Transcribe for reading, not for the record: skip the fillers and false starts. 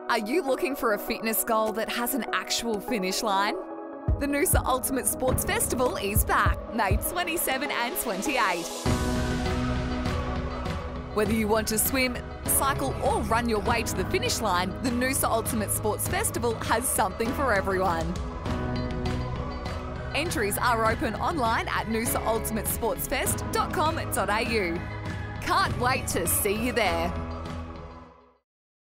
Are you looking for a fitness goal that has an actual finish line? The Noosa Ultimate Sports Festival is back, May 27 and 28. Whether you want to swim, cycle or run your way to the finish line, the Noosa Ultimate Sports Festival has something for everyone. Entries are open online at noosaultimatesportsfest.com.au. Can't wait to see you there.